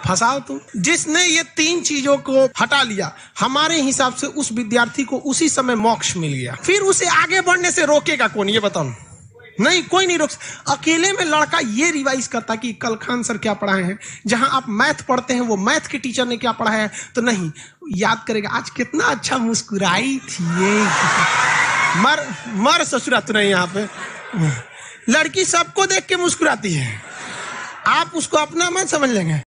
फंसाओ तुम। जिसने ये तीन चीजों को हटा लिया, हमारे हिसाब से उस विद्यार्थी को उसी समय मोक्ष मिल गया। फिर उसे आगे बढ़ने से रोकेगा कौन, ये बताओ? नहीं, कोई नहीं रोक। अकेले में लड़का ये रिवाइज करता कि कल खान सर क्या पढ़ाए हैं, जहां आप मैथ पढ़ते हैं वो मैथ के टीचर ने क्या पढ़ाया है, तो नहीं याद करेगा आज कितना अच्छा मुस्कुराई थी ये। मर ससुरा तो नहीं। यहाँ पे लड़की सबको देख के मुस्कुराती है, आप उसको अपना मत समझ लेंगे।